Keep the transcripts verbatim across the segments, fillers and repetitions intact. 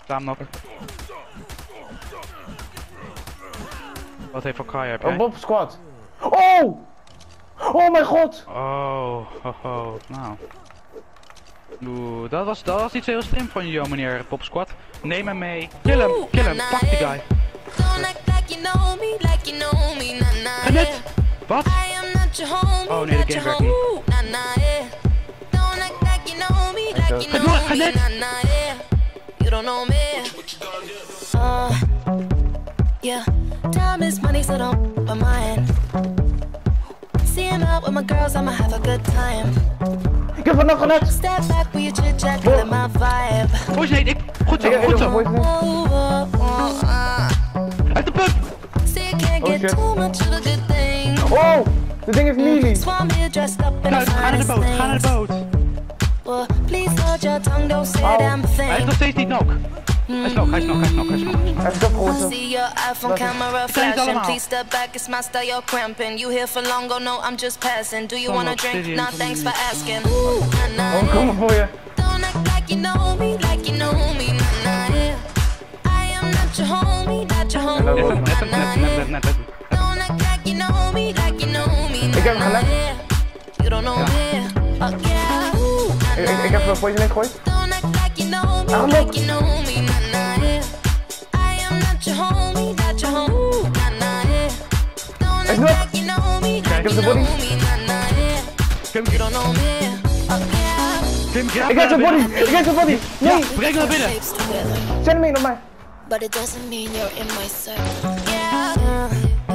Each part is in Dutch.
Samen nog. Wat heeft voor Kai heb jij? Oh, Bob squad. Oh! Oh mijn god! Oh, ho, ho. Nou. Oeh, dat was, dat was niet zo heel slim van je, meneer Bob Squad. Neem hem mee. Kill hem, kill hem, pak die guy. En dit? Wat? Oh nee, de game werkt niet. Ga door, ga net! Yeah, time is money, so don't put my hand. Seeing out with my girls, I'ma have a good time. Ik heb er nog genet! Step back with your chit chat, killing my vibe. Boys, nee, ik. Goed zo, goed zo. Uit de pub! See, you can't get too much of a good thing. Oh! Dit ding heeft melee! So I'm here dressed up in a Ga naar de boot, ga naar de boot. Well, please hold your tongue, don't say a damn Hij is thing. nog steeds niet knock. Hij is knock, hij is knock, hij is knock, hij is knock. Hij is toch gehoord. See your iPhone camera flashing. Please step back, it's my style, you're cramping. You here for long, go no, I'm just passing. Do you wanna drink? Nah, thanks for asking. Ooh, nah, Oh, nah, kom maar voor je. don't act like you know me, like you know me, nah, nah, yeah. I am not your homie, not your homie, Net, nah, Net, net, nah, net, yeah. net, net, net. Don't act like you know me, like you know me, Ik heb hem nah, nah, gelegd. yeah. You don't know me, oh yeah. Ooh, nah, Ik, ik, ik heb een poison gegooid. don't act like you know me, Ah, like look. you know me, nah, nah, yeah. I am not your homie, not your homie, nah, nah, yeah. Don't act nog. like you know me, like heb you de know body. me, nah, nah, yeah. Kim, You don't know me, oh yeah. Kim, grab Ik heb zijn naar body! binnen. Ik heb zijn body! Nee! Breng naar binnen. Shapes together, Zend hem mee naar mij! but it doesn't mean you're in my circle. Yeah.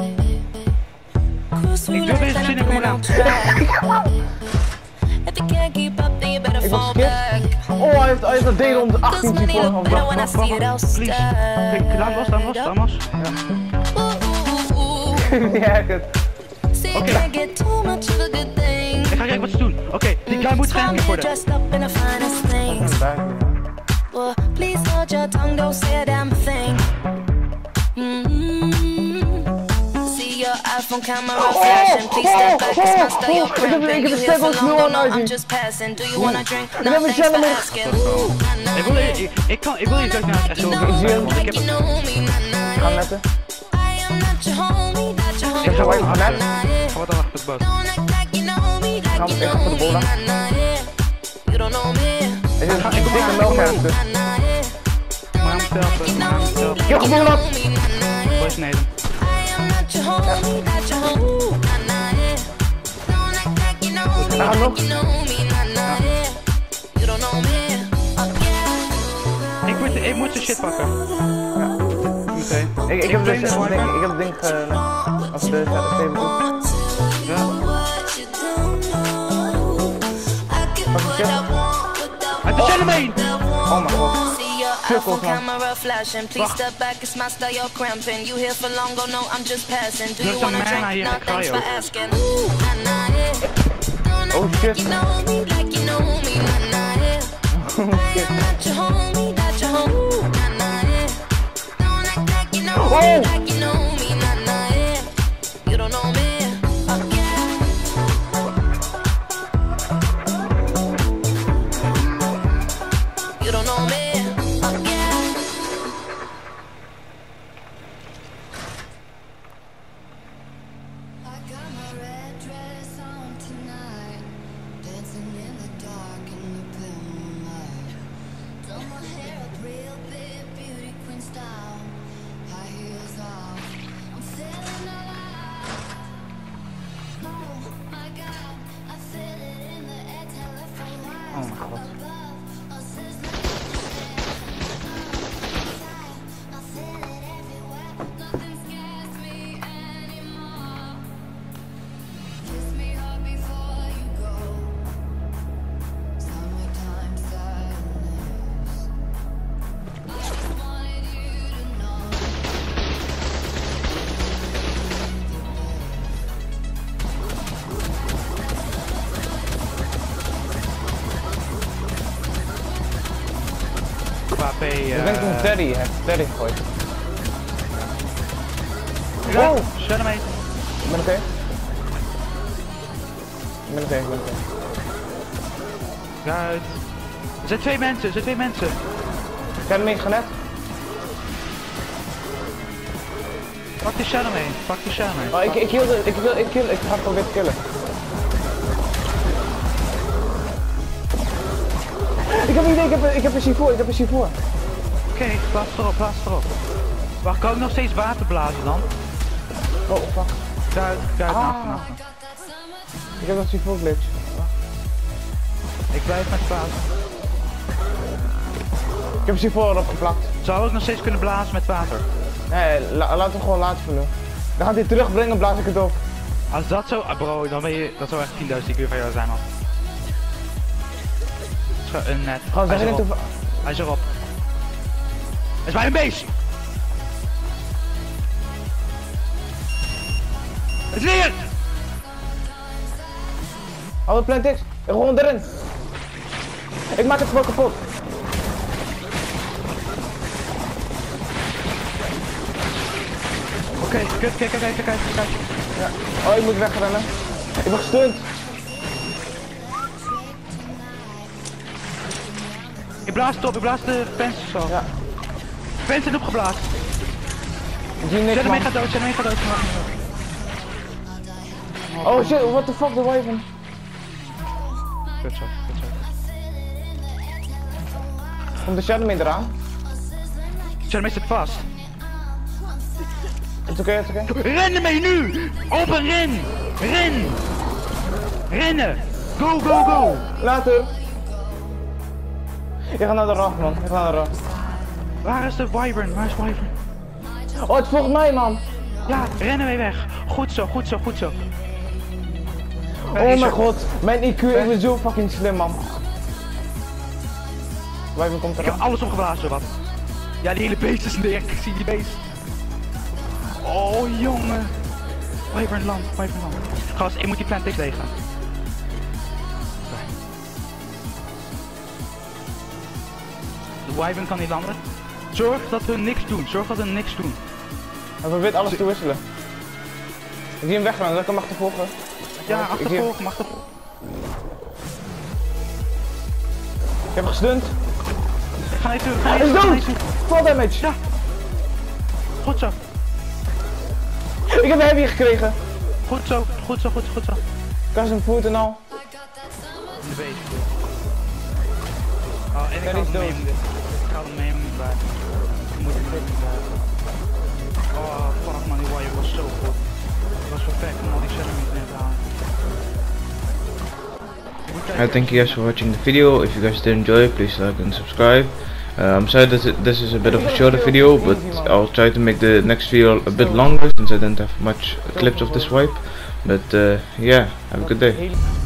Cruise through Ik wil life deze and zin I'm in, kom on maar track. If you can't keep up, then you better Ik fall was back. Oh, hij heeft, hij heeft dat D Cause honderdachttien money voor look hem. better when I see it all Please. Kijk, laat los, laat los, laat los. Ooh, ooh, ooh. Ja, kut. See, you Oké. can't get too much of a good thing. Ik ga kijken wat ze doen. Oké, die guy moet So I'm gehangen here worden. dressed up in the finest things. Well, please hold your tongue, don't say a damn thing. Mm-hmm. See your iPhone camera flashing. Please step back, it's my style, you're cramping. You here for long, go no, I'm just passing. Do you wanna drink? No, heb een thanks for gentleman. asking. Ooh, nah, nah, Ik wil, ik, ik kan, ik wil niet dat ik naar het echt you wil. know me, Want ik like heb you know me, nah, nah, Ga yeah. netten. I am not your homie, not your Ik heb zo homie, even nah, genet. nah, yeah. Ga wat dan achter de boot. Don't act like you know me, like Ga- you ik ga know voor de me, bola. nah, nah, yeah. You don't know me, Er zit Ga- een ik kom dikke aan, melkruimte. nah, nah, yeah. Maar hem stelpen, maar hem stelpen. Ja, gewoon op! Boys, nee. I am not your homie, not your homie, nah, nah, yeah. Don't act like you know me, Ga nog. like you know me, nah, nah, yeah. You don't know me, oh yeah. Ik moet, ik moet zijn shit pakken. Oké. Ik, ik heb dus het ding, ik heb het ding ge... Als de zeven doet. Ja. Uit de gentleman! Oh mijn god. See your iPhone camera flashing. Please step back, it's my style, you're cramping. You here for long, go no, I'm just passing. Do you There's a wanna man drink? here No, at thanks for Cryo. asking. Ooh, nah, nah, yeah. Don't Oh act shit. like you know me, like you know me, nah, nah, yeah. I am not your homie, not your homie, nah, nah, yeah. Don't act like you know me, Oh. like you know me, nah, nah, yeah. You don't know me, oh yeah. You don't know me, oh yeah. I got my red dress on tonight, dancing in the dark in the pale moonlight. Done my hair up real big, beauty queen style, high heels off. I'm feeling alive. Oh my God, I feel it in the air, telephone wires Oh my god. above. Us is like I feel it everywhere. Nothing scares me anymore. Kiss me hard before you go. Summertime sadness. I just wanted you to know. Qua P, Ik denk een eh... Teddy, hij heeft Teddy gegooid. Ja, Oh. gentleman. Ik ben oké. Ik ben oké, ik ben oké. Uit. Er zijn twee mensen, er zijn twee mensen. Ik heb hem niet genet. Pak die Shadow mee, pak die Shadow mee. Oh, ik, ik, hield, ik, wil, ik, kill, ik ga proberen te killen. Ik heb een idee, ik heb, een- ik heb een C vier, ik heb een C vier. Oké, okay, plaats erop, plaats erop. Wacht, kan ik nog steeds water blazen dan? Oh, fuck. Duid, duid, Ah. naast, naast. Ik heb een C vier glitch. Ik blijf met water. Ik heb een C vier erop geplakt. Zou ik nog steeds kunnen blazen met water? Nee, la, laat hem gewoon laten voor nu. Dan gaat hij terugbrengen, blaas ik het op. Als dat zo, ah bro, dan ben je, dat zou echt tienduizend I Q van jou zijn man. Zo, een net. Gewoon Hij zeg is je niet erop. te... Hij is erop. Het is bij een beest! Het leert! Hou de plant X. Gewoon erin. Ik maak het gewoon kapot. Oké, okay, kijk, kijk, kijk, kijk, kijk. Ja. Oh, ik moet wegrennen. Ik ben gestunt. Ik blaas het op, ik blaas de fans zo. Ja. Fans zijn opgeblazen. Ik zie niks, Zet hem mee, man. gaat dood, zet hem mee, gaat dood. Oh shit, what the fuck, de wyvern. Kut zo, kut zo. Komt de shadow mee eraan? Zet hem mee, zit vast. Het is oké, het is oké. Ren ermee nu! Open ren! Ren! Rennen! Go, go, go! Later. Ik ga naar de rag, man. Ik ga naar de rag. Waar is de wyvern? Waar is wyvern? Oh, het volgt mij, man. Ja, rennen mee weg. Goed zo, goed zo, goed zo. Oh mijn god, mijn I Q, ik ben zo fucking slim, man. Wyvern komt Ik heb eraan. alles opgeblazen, wat? Ja, die hele beest is neer. Ik zie die beest. Oh, jongen. Wyvern land, wyvern land. Gast, ik moet die plant X leeg gaan. De wyvern kan niet landen. Zorg dat we niks doen. Zorg dat we niks doen. Hij probeert alles te wisselen. Ik zie hem weggaan, dan kan ik hem achtervolgen. Ja, ik zie hem. achtervolgen, achtervolgen. Ik heb hem gestunt. Ga even, ga Hij is even, ga dood! even. Fall damage! Ja. Goed zo. Ik heb een heavy gekregen. Goed zo, goed zo, goed zo, goed zo. Custom food en al. De beest. Oh, en ik Ja, ga die is hem mee dood. moeten. Ik ga hem mee moeten blijven. Ik moet hem mee moeten blijven. Oh, fuck man, die wire was zo goed. Het was perfect om al die enemies neer te halen. Alright, thank you guys for watching the video. If you guys did enjoy it, please like and subscribe. Uh, I'm sorry that it- this is a bit of a shorter video, but I'll try to make the next video a bit longer since I didn't have much clips of this wipe. But uh, yeah, have a good day. Hele-